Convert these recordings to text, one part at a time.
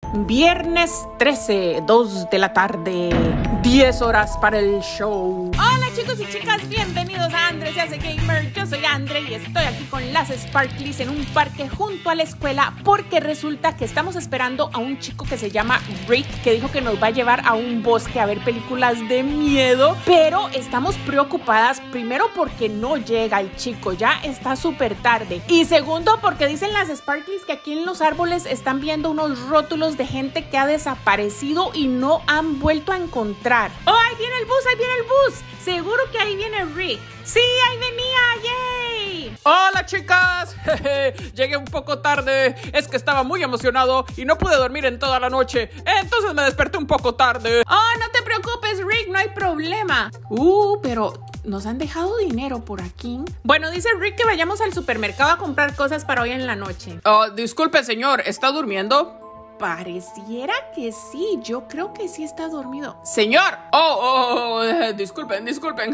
Viernes 13, 2 de la tarde, 10 horas para el show. Hola chicos y chicas, bienvenidos a Andre se hace gamer. Yo soy Andre y estoy aquí con las Sparklies en un parque junto a la escuela porque resulta que estamos esperando a un chico que se llama Rick, que dijo que nos va a llevar a un bosque a ver películas de miedo, pero estamos preocupadas primero porque no llega el chico, ya está súper tarde, y segundo porque dicen las Sparklies que aquí en los árboles están viendo unos rótulos de gente que ha desaparecido y no han vuelto a encontrar. ¡Oh, ahí viene el bus, ahí viene el bus! Seguro que ahí viene Rick. ¡Sí, ahí venía! ¡Yay! ¡Hola, chicas! Llegué un poco tarde. Es que estaba muy emocionado y no pude dormir en toda la noche. Entonces me desperté un poco tarde. ¡Oh, no te preocupes, Rick! No hay problema. Pero nos han dejado dinero por aquí. Bueno, dice Rick que vayamos al supermercado a comprar cosas para hoy en la noche. Oh, disculpe, señor. ¿Está durmiendo? Pareciera que sí, yo creo que sí está dormido. ¡Señor! Disculpen.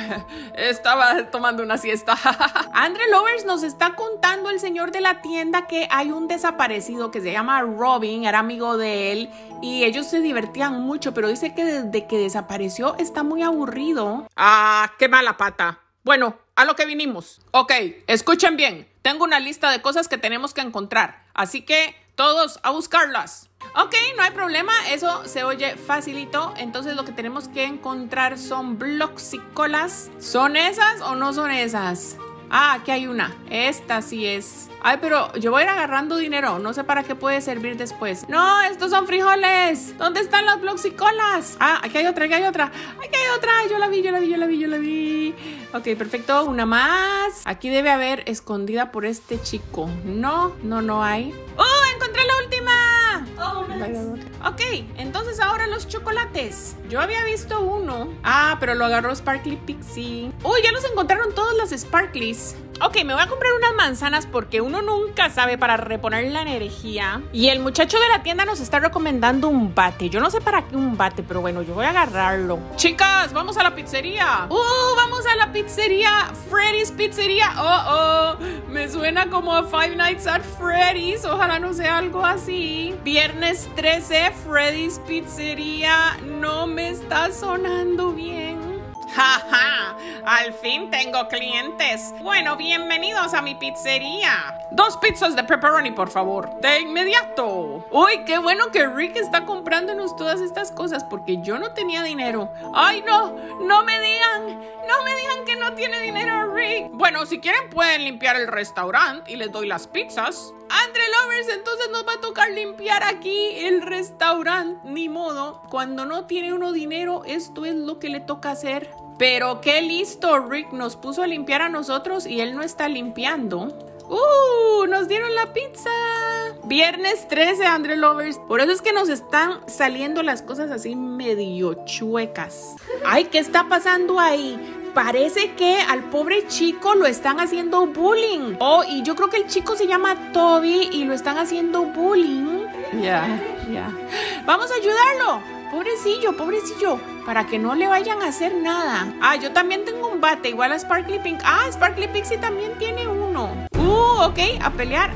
Estaba tomando una siesta. Andre Lovers, nos está contando el señor de la tienda que hay un desaparecido que se llama Robin, era amigo de él y ellos se divertían mucho, pero dice que desde que desapareció está muy aburrido. ¡Ah, qué mala pata! Bueno, a lo que vinimos. Ok, escuchen bien. Tengo una lista de cosas que tenemos que encontrar, así que todos a buscarlas. Ok, no hay problema, eso se oye facilito. Entonces lo que tenemos que encontrar son blocks y colas. ¿Son esas o no son esas? Ah, aquí hay una. Esta sí es. Ay, pero yo voy a ir agarrando dinero. No sé para qué puede servir después. No, estos son frijoles. ¿Dónde están los blocks y colas? Ah, aquí hay otra, aquí hay otra. Aquí hay otra. Yo la vi. Ok, perfecto. Una más. Aquí debe haber escondida por este chico. No hay. ¡Oh, encontré la última! Ok, entonces ahora los chocolates. Yo había visto uno. Ah, pero lo agarró Sparkly Pixie. Uy, ya los encontraron todas las Sparklies. Ok, me voy a comprar unas manzanas porque uno nunca sabe para reponer la energía. Y el muchacho de la tienda nos está recomendando un bate. Yo no sé para qué un bate, pero bueno, yo voy a agarrarlo. Chicas, vamos a la pizzería. Vamos a la pizzería. Freddy's Pizzería. Me suena como a Five Nights at Freddy's. Ojalá no sea algo así. Viernes 13, Freddy's Pizzería. No me está sonando bien. ¡Jaja! Al fin tengo clientes. Bueno, bienvenidos a mi pizzería. 2 pizzas de pepperoni, por favor. De inmediato. Uy, qué bueno que Rick está comprándonos todas estas cosas porque yo no tenía dinero. ¡Ay, no! ¡No me digan! ¡No me digan que no tiene dinero, Rick! Bueno, si quieren pueden limpiar el restaurante y les doy las pizzas. Andre Lovers, entonces nos va a tocar limpiar aquí el restaurante. Ni modo, cuando no tiene uno dinero, esto es lo que le toca hacer. Pero qué listo, Rick nos puso a limpiar a nosotros y él no está limpiando. Nos dieron la pizza. Viernes 13, Andre Lovers. Por eso es que nos están saliendo las cosas así medio chuecas. Ay, ¿qué está pasando ahí? Parece que al pobre chico lo están haciendo bullying. Y yo creo que el chico se llama Toby y lo están haciendo bullying. Ya. Vamos a ayudarlo. Pobrecillo, para que no le vayan a hacer nada. Yo también tengo un bate, igual a Sparkly Pink. Sparkly Pixie también tiene uno. Ok, a pelear.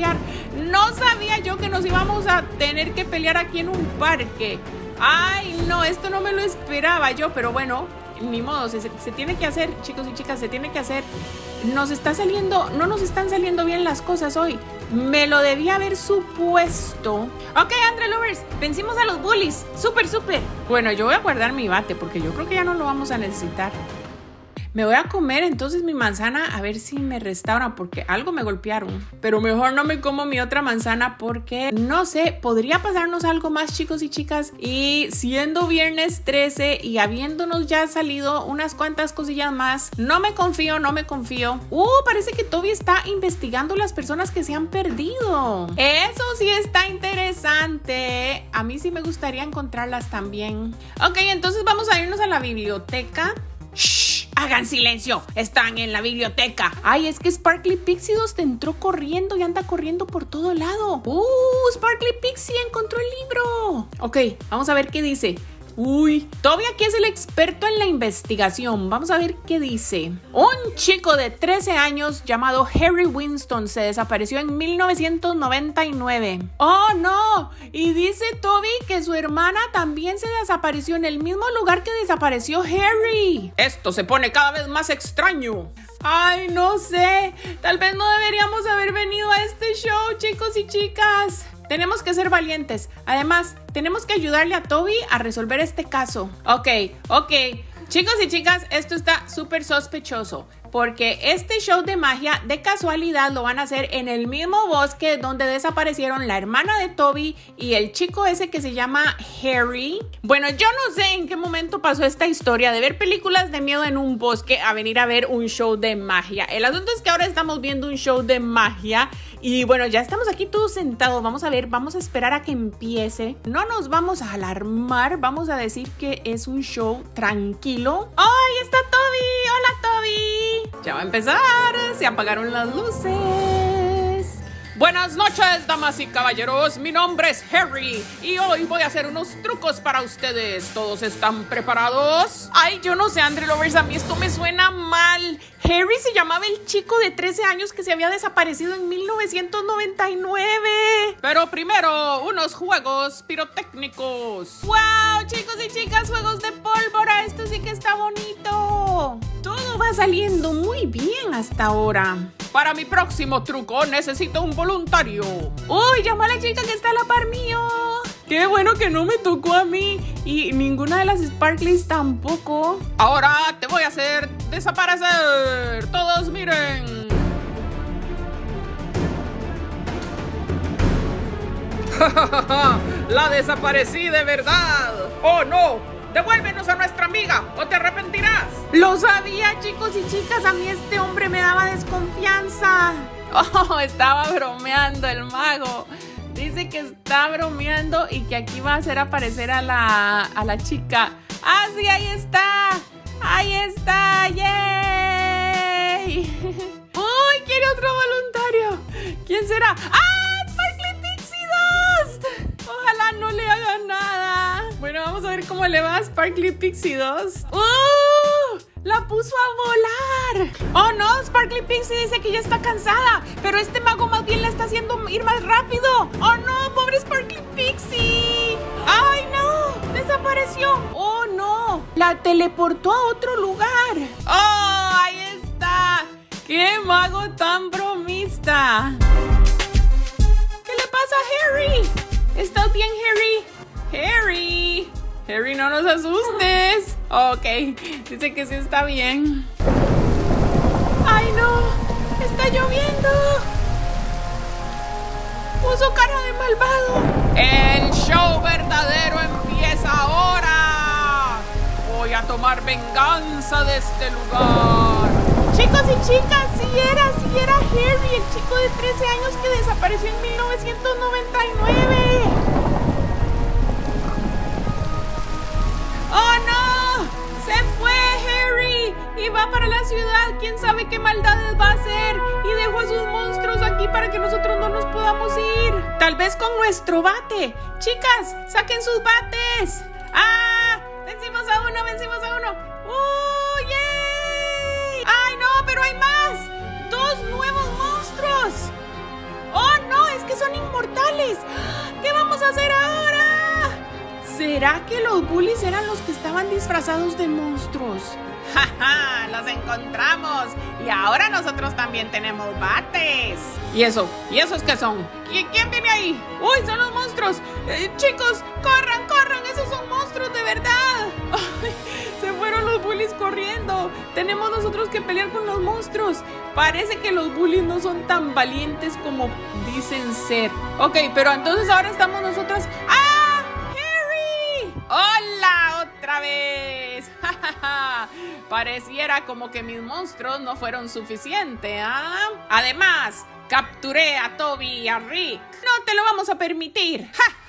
No sabía yo que nos íbamos a tener que pelear aquí en un parque. Ay, no, esto no me lo esperaba yo, pero bueno, ni modo, se tiene que hacer, chicos y chicas, se tiene que hacer. No nos están saliendo bien las cosas hoy. Me lo debía haber supuesto. Ok, Andre Lovers, vencimos a los bullies. Súper. Bueno, yo voy a guardar mi bate porque yo creo que ya no lo vamos a necesitar. Me voy a comer entonces mi manzana a ver si me restauran porque algo me golpearon. Pero mejor no me como mi otra manzana porque, no sé, podría pasarnos algo más, chicos y chicas. Y siendo viernes 13 y habiéndonos ya salido unas cuantas cosillas más, no me confío. Parece que Toby está investigando las personas que se han perdido. Eso sí está interesante. A mí sí me gustaría encontrarlas también. Ok, entonces vamos a irnos a la biblioteca. ¡Shh! Hagan silencio, están en la biblioteca. Ay, es que Sparkly Pixie te entró corriendo y anda corriendo por todo lado. Sparkly Pixie encontró el libro. Ok, vamos a ver qué dice. Uy, Toby aquí es el experto en la investigación. Vamos a ver qué dice. Un chico de 13 años llamado Harry Winston se desapareció en 1999. ¡Oh, no! Y dice Toby que su hermana también se desapareció en el mismo lugar que desapareció Harry. Esto se pone cada vez más extraño. Ay, no sé. Tal vez no deberíamos haber venido a este show, chicos y chicas. Tenemos que ser valientes. Además, tenemos que ayudarle a Toby a resolver este caso. Ok. Chicos y chicas, esto está súper sospechoso. Porque este show de magia, de casualidad, lo van a hacer en el mismo bosque donde desaparecieron la hermana de Toby y el chico ese que se llama Harry. Bueno, yo no sé en qué momento pasó esta historia de ver películas de miedo en un bosque a venir a ver un show de magia. El asunto es que ahora estamos viendo un show de magia y bueno, ya estamos aquí todos sentados. Vamos a ver, vamos a esperar a que empiece. No nos vamos a alarmar, vamos a decir que es un show tranquilo. ¡Oh, ahí está Toby! ¡Hola, Toby! Ya va a empezar, se apagaron las luces. Buenas noches, damas y caballeros, mi nombre es Harry y hoy voy a hacer unos trucos para ustedes. ¿Todos están preparados? Ay, yo no sé, Andre Lovers, a mí esto me suena mal. Harry se llamaba el chico de 13 años que se había desaparecido en 1999. Pero primero, unos juegos pirotécnicos. ¡Wow, chicos y chicas! Juegos de pólvora, esto sí que está bonito. Todo va saliendo muy bien hasta ahora. Para mi próximo truco necesito un voluntario. ¡Uy, llamó a la chica que está a la par mío! ¡Qué bueno que no me tocó a mí! Y ninguna de las Sparklies tampoco. Ahora te voy a hacer desaparecer. Todos miren. La desaparecí de verdad. ¡Oh, no! ¡Devuélvenos a nuestra amiga o te arrepentirás! Lo sabía, chicos y chicas. A mí este hombre me daba desconfianza. Oh, estaba bromeando el mago. Dice que está bromeando y que aquí va a hacer aparecer a la chica. ¡Ah, sí! ¡Ahí está! ¡Ahí está! ¡Yay! ¡Uy! ¡Quiere otro voluntario! ¿Quién será? ¡Ah! ¡Sparkly Pixie Dust! Ojalá no le haga nada. Bueno, vamos a ver cómo le va a Sparkly Pixie Dust. ¡La puso a volar! ¡Oh, no! Sparkly Pixie dice que ya está cansada. Pero este mago más bien la está haciendo ir más rápido. ¡Oh, no! ¡Pobre Sparkly Pixie! ¡Ay, no! ¡Desapareció! ¡Oh, no! ¡La teleportó a otro lugar! ¡Oh! ¡Ahí está! ¡Qué mago tan bromista! ¿Qué le pasa a Harry? ¿Estás bien, Harry? ¡Harry! Harry, no nos asustes. Ok, dice que sí está bien. ¡Ay, no! ¡Está lloviendo! ¡Puso cara de malvado! ¡El show verdadero empieza ahora! Voy a tomar venganza de este lugar. Chicos y chicas, sí era Harry, el chico de 13 años que desapareció en 1999. ¡Oh, no! ¡Se fue Harry! Y va para la ciudad. ¿Quién sabe qué maldades va a hacer? Y dejó a sus monstruos aquí para que nosotros no nos podamos ir. Tal vez con nuestro bate. Chicas, saquen sus bates. ¡Ah! ¡Vencimos a uno! ¡Yay! ¡Ay, no! ¡Pero hay más! ¡2 nuevos monstruos! ¡Oh, no! ¡Es que son inmortales! ¿Qué vamos a hacer ahora? ¿Será que los bullies eran los que estaban disfrazados de monstruos? ¡Ja, ja! ¡Los encontramos! Y ahora nosotros también tenemos bates. ¿Y esos qué son? ¿Quién viene ahí? ¡Uy, son los monstruos! Chicos, corran, esos son monstruos de verdad. Se fueron los bullies corriendo. Tenemos nosotros que pelear con los monstruos. Parece que los bullies no son tan valientes como dicen ser. Ok, pero entonces ahora estamos nosotros... ¡Ah! ¡Hola! ¡Otra vez! Pareciera como que mis monstruos no fueron suficientes, ¿ah? Además, capturé a Toby y a Rick. ¡No te lo vamos a permitir!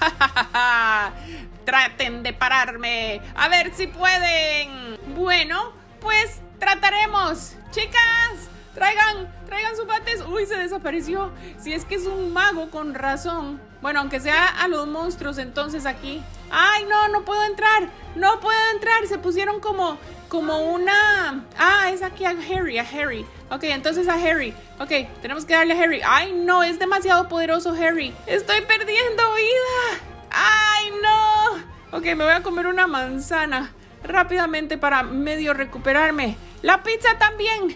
Traten de pararme. A ver si pueden. Bueno, pues trataremos. Chicas, traigan sus bates. Uy, se desapareció. Si es que es un mago, con razón. Bueno, aunque sea a los monstruos entonces aquí. ¡Ay, no! No puedo entrar. No puedo entrar. Se pusieron como una... Ah, es aquí a Harry. Ok, entonces a Harry. Ok, tenemos que darle a Harry. ¡Ay, no! Es demasiado poderoso Harry. Estoy perdiendo vida. ¡Ay, no! Ok, me voy a comer una manzana rápidamente para medio recuperarme. La pizza también.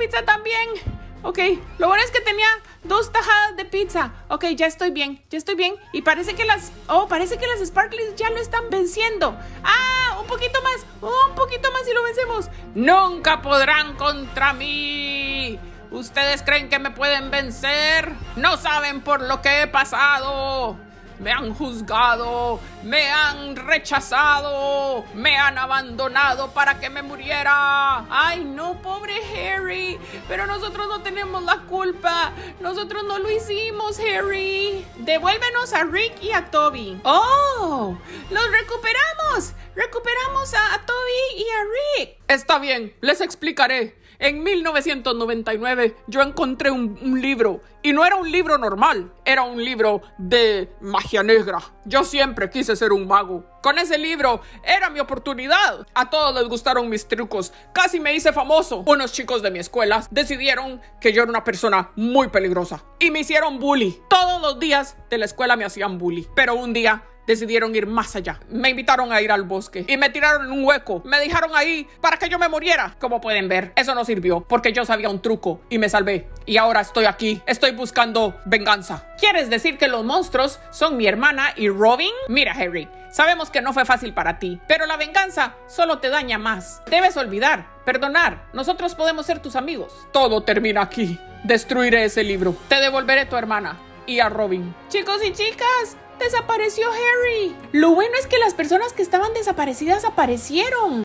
Ok, lo bueno es que tenía 2 tajadas de pizza. Ok, ya estoy bien. Y parece que las Sparklies ya lo están venciendo. ¡Ah! Un poquito más y lo vencemos. Nunca podrán contra mí. ¿Ustedes creen que me pueden vencer? No saben por lo que he pasado. Me han juzgado, me han rechazado, me han abandonado para que me muriera. Ay, no, pobre Harry. Pero nosotros no tenemos la culpa. Nosotros no lo hicimos, Harry. Devuélvenos a Rick y a Toby. ¡Oh! ¡Los recuperamos! Recuperamos a Toby y a Rick. Está bien, les explicaré. En 1999 yo encontré un libro, y no era un libro normal, era un libro de magia negra. Yo siempre quise ser un mago. Con ese libro era mi oportunidad. A todos les gustaron mis trucos, casi me hice famoso. Unos chicos de mi escuela decidieron que yo era una persona muy peligrosa y me hicieron bully. Todos los días de la escuela me hacían bully, pero un día decidieron ir más allá. Me invitaron a ir al bosque y me tiraron en un hueco. Me dejaron ahí para que yo me muriera. Como pueden ver, eso no sirvió porque yo sabía un truco y me salvé. Y ahora estoy aquí. Estoy buscando venganza. ¿Quieres decir que los monstruos son mi hermana y Robin? Mira, Harry, sabemos que no fue fácil para ti, pero la venganza solo te daña más. Debes olvidar, perdonar. Nosotros podemos ser tus amigos. Todo termina aquí. Destruiré ese libro. Te devolveré tu hermana y a Robin. Chicos y chicas, desapareció Harry. Lo bueno es que las personas que estaban desaparecidas aparecieron.